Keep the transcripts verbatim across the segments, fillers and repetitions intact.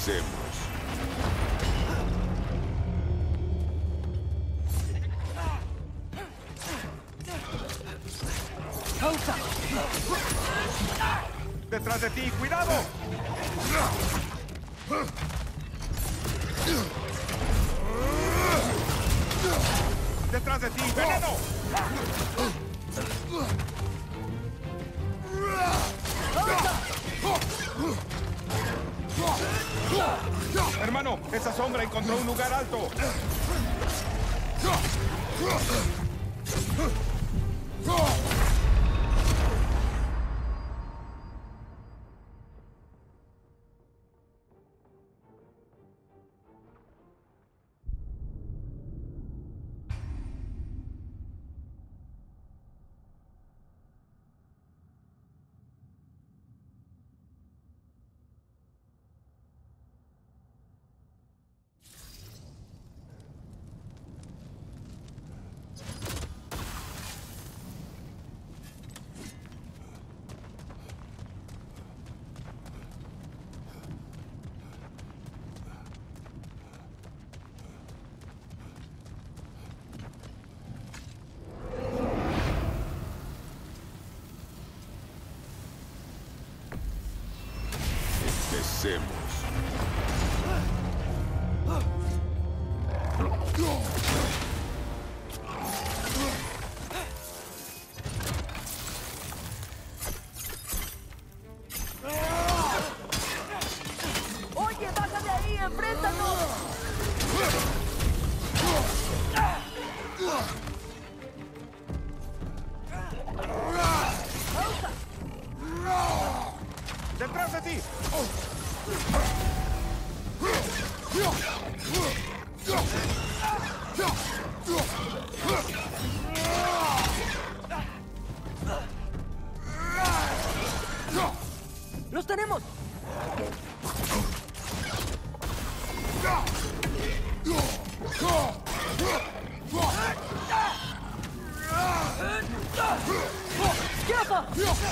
Empecemos. ¡Detrás de ti! ¡Cuidado! ¡Detrás de ti! ¡Veneno! Hermano, esa sombra encontró un lugar alto. Empecemos. Oye, baja de ahí, enfréntanos. ¡Detrás de ti! ¡Los tenemos! ¡Esquiafa!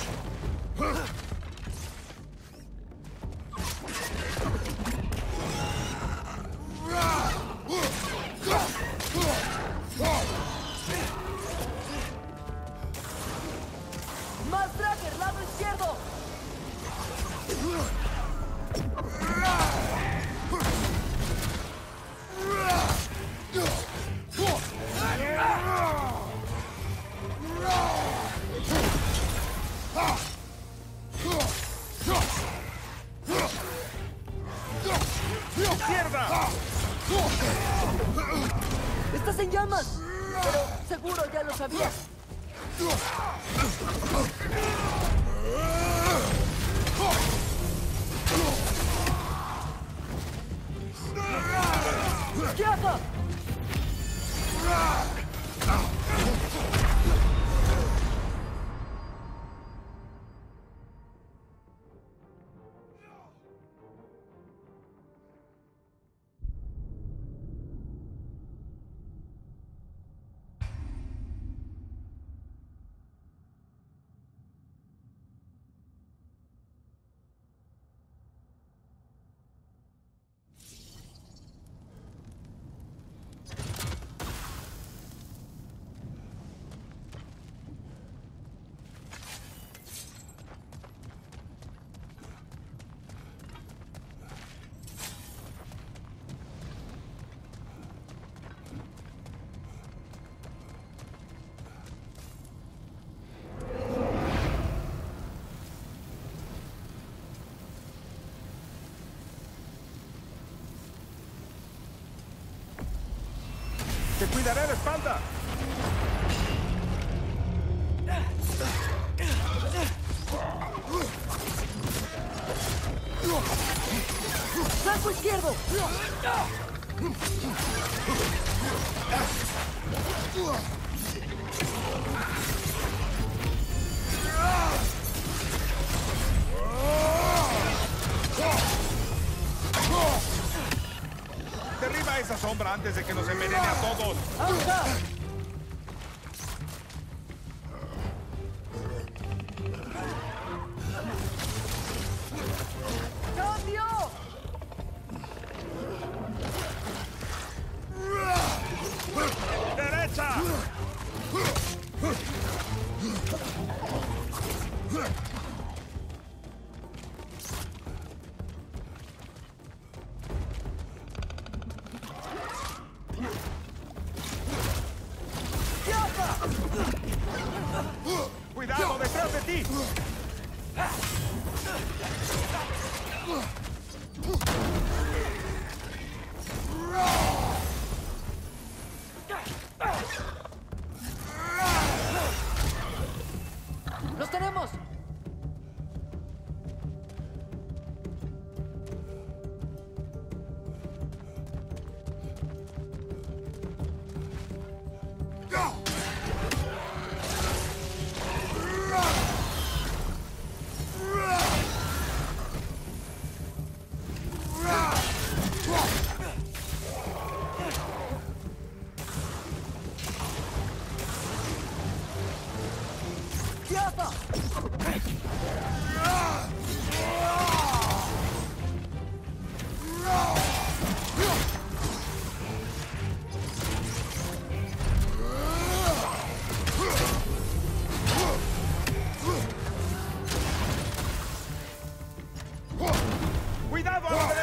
¡Más Tracker, lado izquierdo! ¡Izquierda! ¡Estás en llamas! Pero seguro ya lo sabías. ¡Esquiafa! ¡Te cuidaré la espalda! ¡Flanco izquierdo! Derriba esa sombra antes de que nos envenene a todos. ¡Auja! ¡Cambio!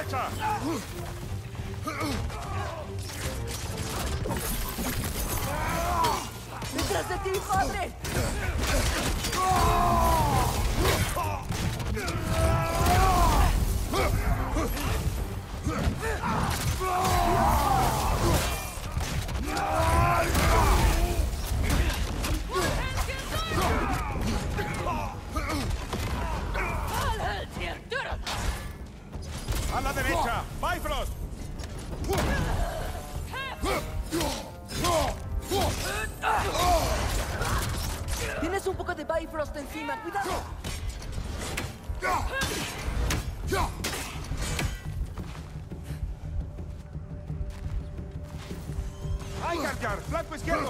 derecha! ¡Detrás de ti, padre! ¡A la derecha! ¡Bifrost! Tienes un poco de Bifrost encima. ¡Cuidado! ¡Ay, Jar Jar! ¡Flanco izquierdo!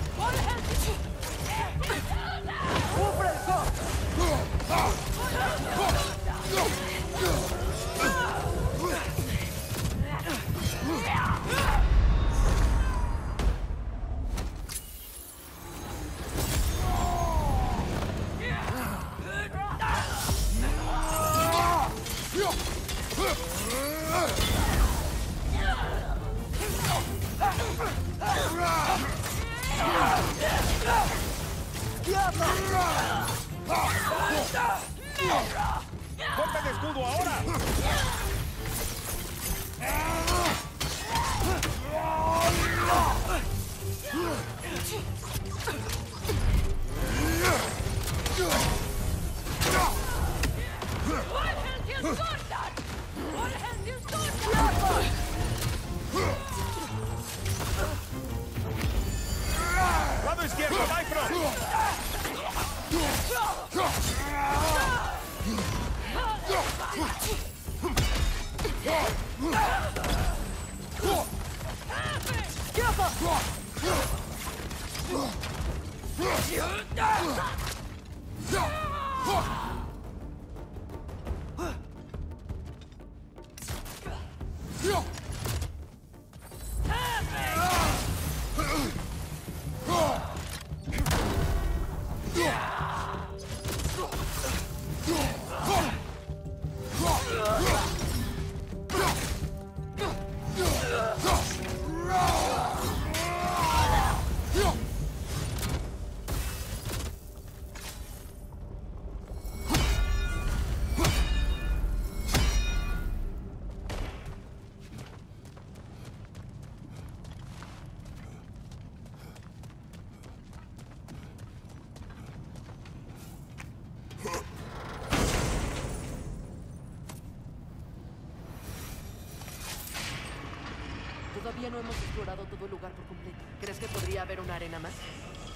¡Un fresco! ¡Golpe de escudo ahora! ¡Lado izquierdo, Bifrost! Todavía no hemos explorado todo el lugar por completo. ¿Crees que podría haber una arena más?